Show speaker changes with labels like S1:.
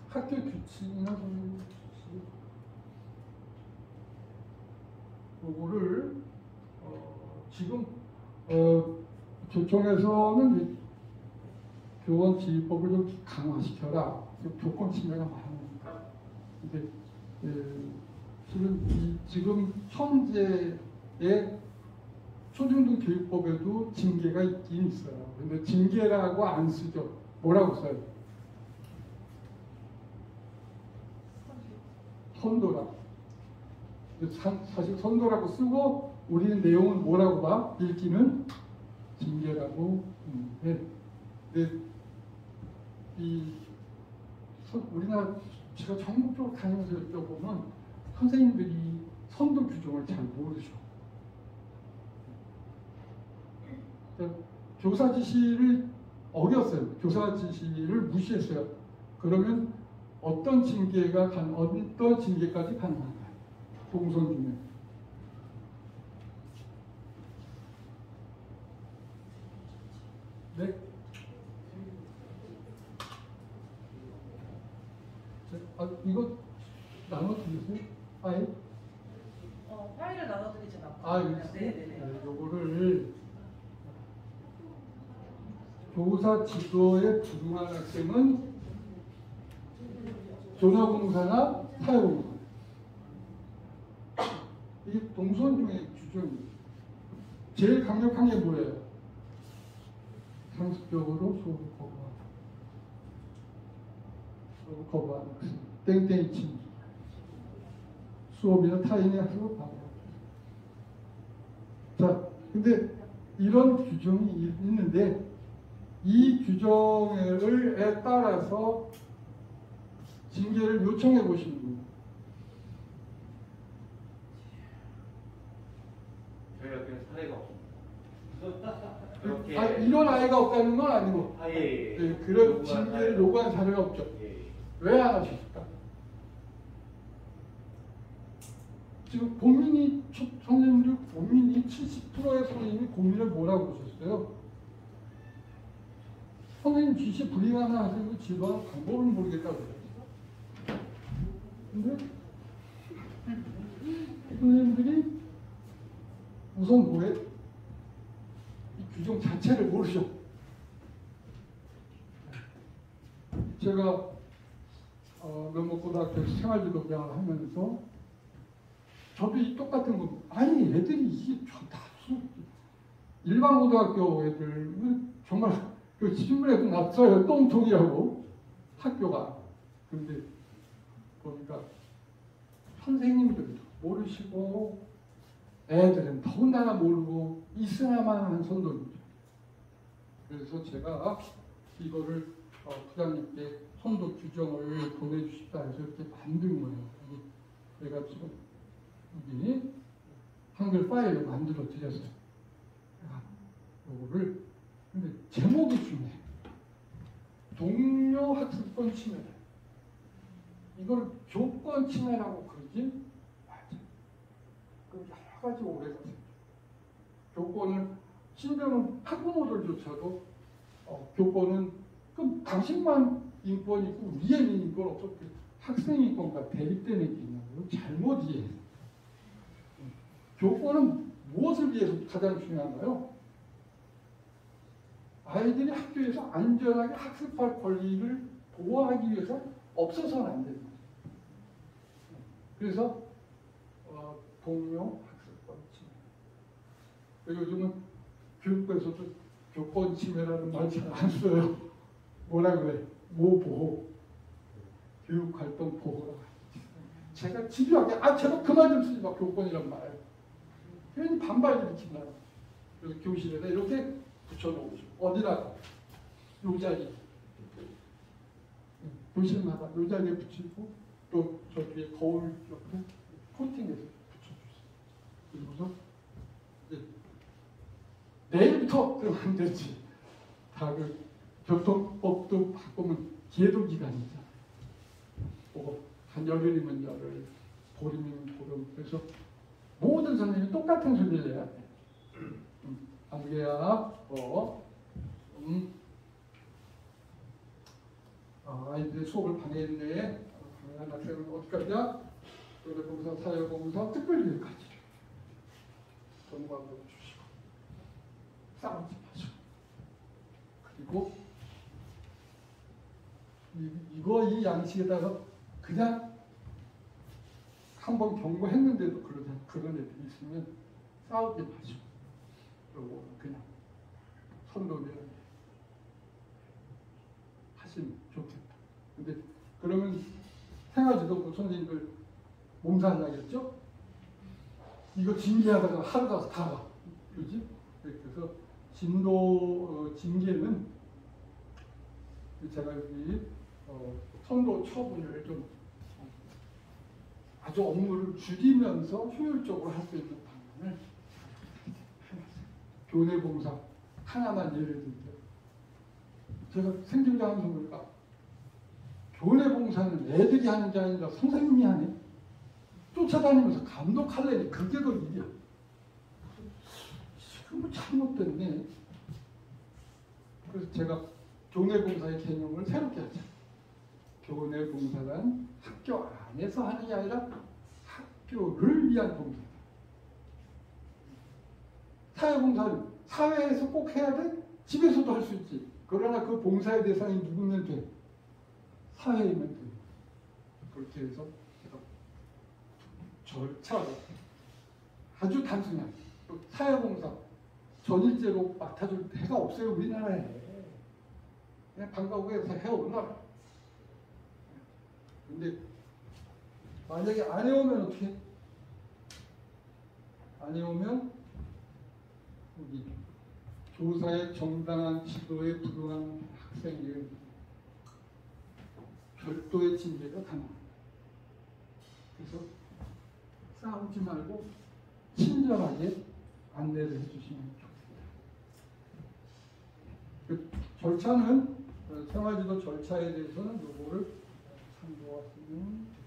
S1: 학교 규칙이나 선생님 규칙 요거를 지금 교총에서는 교원 지휘법을 좀 강화시켜라. 교권 침해가 많으니까. 근데 실은 지금 현재의 초중등 교육법에도 징계가 있긴 있어요. 근데 징계라고 안 쓰죠. 뭐라고 써요? 선도라. 사실 선도라고 쓰고 우리는 내용을 뭐라고 봐? 읽기는 징계라고 해. 근데 우리나라 제가 전국적으로 다니면서 여쭤보면 선생님들이 선도 규정을 잘 모르셔. 교사 지시를 어겼어요. 교사 지시를 무시했어요. 그러면 어떤 징계까지 가능한가요? 동선 중에. 네? 이거 나눠드리세요? 파일?
S2: 파일을 나눠드리지 않고.
S1: 네네네. 요거를 교사 지도에 부응한 학생은 교사봉사나 사회봉사. 이게 동선 중에 규정이에요. 제일 강력한 게 뭐예요? 상습적으로 수업을 거부하는 학생. 땡땡이 친구. 수업이나 타인의 학습을 방해하는. 자, 근데 이런 규정이 있는데 이 규정에 따라서 징계를 요청해 보시는 거예요.
S3: 저희 학교는 사례가 없습니다.
S1: 이런 아이가 없다는 건 아니고 그런 징계를 요구한 사례가 없죠. 왜 안 하셨을까? 지금 선생님들 고민이 70%의 선생님이 고민을 뭐라고 그러셨어요? 선생님 지시 불이행하는 학생을 지도하는 방법을 모르겠다고 그랬어요. 근데 선생님들이 우선 뭐해? 이 규정 자체를 모르죠. 제가 명목고등학교에서 생활지도병을 하면서 저도 이 똑같은 거 아니 애들이 이게 다 일반 고등학교 애들 정말 그 신문에도 났어요. 똥통이라고 학교가. 근데 보니까 선생님들도 모르시고 애들은 더군다나 모르고 있으나만 한 선도입니다. 그래서 제가 이거를 부장님께 선도 규정을 보내주십사 해서 이렇게 만든 거예요. 제가 지금 여기 한글 파일로 만들어 드렸어요. 이거를 근데 제목이 중요해. 동료 학습권 침해. 이걸 교권 침해라고 그러지? 맞아. 그 여러 가지 오해가 생겨. 교권을 심지어는 학부모들조차도 교권은 그럼 당신만 인권 있고 위에는 인권 없어. 학생 인권과 대립되는 게 있냐고요? 잘못 이해해요. 교권은 무엇을 위해서 가장 중요한가요? 아이들이 학교에서 안전하게 학습할 권리를 보호하기 위해서 없어서는 안 됩니다. 그래서 동료 학습권 침해. 요즘은 교육부에서도 교권 침해라는 말 잘 안 써요. 뭐라 그래? 모보호. 교육활동 보호라. 제가 집요하게 제발 그만 좀 쓰지 마. 교권이란 말. 괜히 반발 일으킨다. 그래서 교실에다 이렇게 붙여놓으죠. 어디다가? 요 자리. 교실마다 요 자리에 붙이고 또 저 뒤에 거울 옆에 코팅해서 붙여주세요. 그리고서 이제 내일부터 그러면 안 되지. 다 그 교통법도 바꾸면 계도 기간이잖아. 한 열흘이면 열흘, 보름이면 보름. 그래서 모든 선생님이 똑같은 소리를 해야 돼. 안개야, 아이들의 수업을 방해했네. 방해한 학생은 어디까지야? 교내봉사, 사회봉사, 특별교육까지 전광도 주시고 싸우지 마시고 그리고 이 양식에다가 그냥 한번 경고했는데도 그런 애들이 있으면 싸우지 마시고 그리고 그냥 선도면 하시면 좋겠다. 근데 그러면 생활지도부 선생님들 몸살나겠죠? 이거 징계하다가 하루가 다 가. 그지? 그래서 징계는 제가 여기 선도 처분을 좀 아주 업무를 줄이면서 효율적으로 할 수 있는 방안을 해놨어요. 교내봉사 하나만 예를 들면 제가 생김장 하면서 보니까 교내봉사는 애들이 하는 게 아니라 선생님이 하네. 쫓아다니면서 감독하려니 그게 더 일이야. 지금 뭐 잘못됐네. 그래서 제가 교내봉사의 개념을 새롭게 하자. 교내봉사란 학교 안에서 하는 게 아니라 학교를 위한 봉사다. 사회봉사는 사회에서 꼭 해야 돼? 집에서도 할 수 있지. 그러나 그 봉사의 대상이 누구면 돼? 사회이면 돼. 그렇게 해서 절차가 아주 단순한 사회봉사 전일제로 맡아줄 데가 없어요. 우리나라에. 그냥 방과후에서 해오는 나라. 근데 만약에 안 해오면 어떻게 해? 안 해오면 여기 교사의 정당한 지도에 부응한 학생에게 별도의 징계가 가능합니다. 그래서 싸우지 말고 친절하게 안내를 해주시면 좋겠습니다. 그 절차는 생활지도 절차에 대해서는 요거를 참고하시면